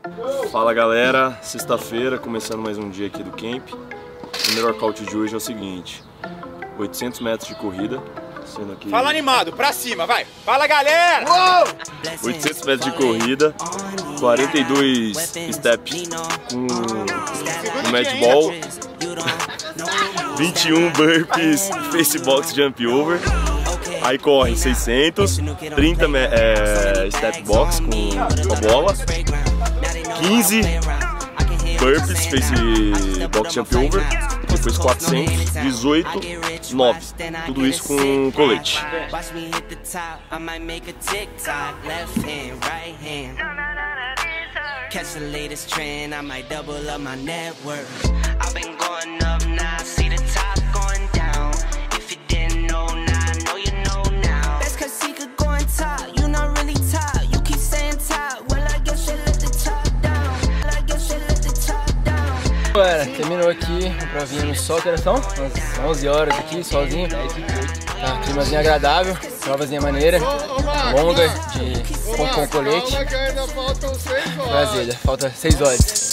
Fala galera, sexta-feira, começando mais um dia aqui do camp. O primeiro workout de hoje é o seguinte: 800 metros de corrida, sendo aqui... Fala animado, pra cima, vai! Fala galera! 800 metros de corrida, 42 steps com match ball, 21 burpees face box jump over. Aí corre 600, 30 step box com a bola, 15 burpees face box jump over, depois 400, 18, 9, tudo isso com colete. Catch the latest trend, I might double up my net worth. I've been going up now, see the top going down. If you didn't know now, I know you know now. That's cause he could go on top, you not really top. You keep saying top, well I guess you let the top down. I guess you let the top down. Galera, terminou aqui a provinha no sol, que são umas 11 horas aqui, sozinho. Tá, climazinho agradável, provazinha maneira, longa, com colete. Prazer, falta 6 horas.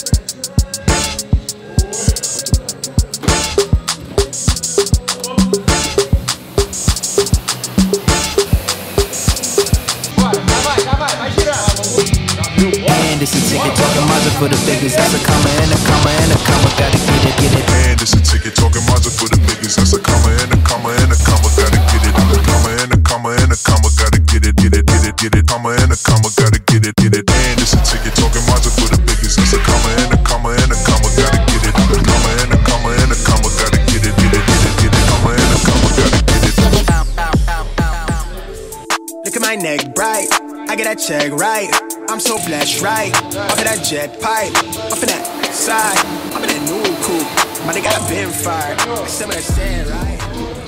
Vai girando! And it's a ticket talking Mazda for the biggest. That's a comma and a comma and a comma. Gotta get it. And it's a ticket talking Mazda for the biggest. That's a comma and a comma and a comma. Gotta get it. Comma and a comma and a comma. Gotta get it. Comma and a comma. Gotta get it. And it's a ticket talking Mazda for the biggest. That's a comma and a comma and a comma. Gotta get it. Comma and a comma and a comma. Gotta get it. Comma and a comma. Gotta get it. Look at my neck bright. I get that check right. I'm so blessed, right? Off of that jet pipe, off of that side. I'm in that new coupe, my nigga got been fired. I said what I said, right?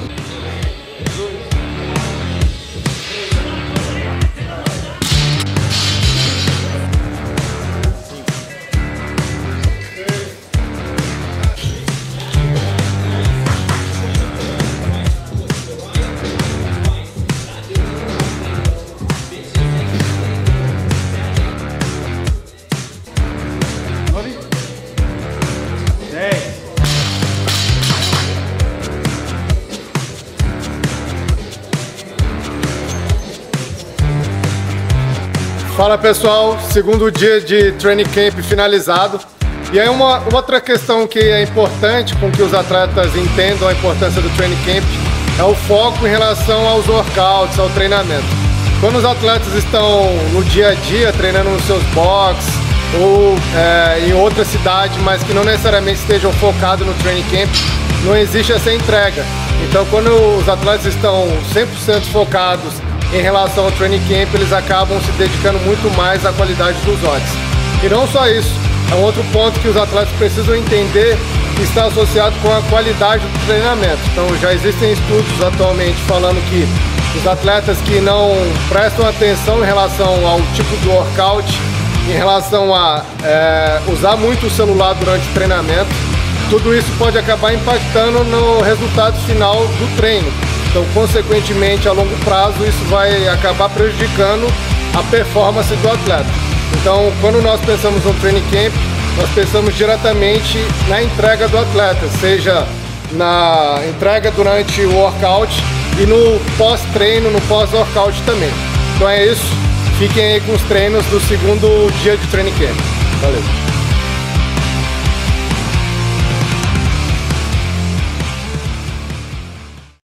Fala pessoal, segundo dia de training camp finalizado. E aí uma outra questão que é importante com que os atletas entendam a importância do training camp é o foco em relação aos workouts, ao treinamento. Quando os atletas estão no dia a dia treinando nos seus boxes ou em outra cidade, mas que não necessariamente estejam focados no training camp, não existe essa entrega. Então quando os atletas estão 100% focados em relação ao training camp, eles acabam se dedicando muito mais à qualidade dos odds. E não só isso, é um outro ponto que os atletas precisam entender que está associado com a qualidade do treinamento. Então já existem estudos atualmente falando que os atletas que não prestam atenção em relação ao tipo de workout, em relação a usar muito o celular durante o treinamento, tudo isso pode acabar impactando no resultado final do treino. Então, consequentemente, a longo prazo, isso vai acabar prejudicando a performance do atleta. Então, quando nós pensamos no training camp, nós pensamos diretamente na entrega do atleta, seja na entrega durante o workout e no pós-treino, no pós-workout também. Então é isso, fiquem aí com os treinos do segundo dia de training camp. Valeu!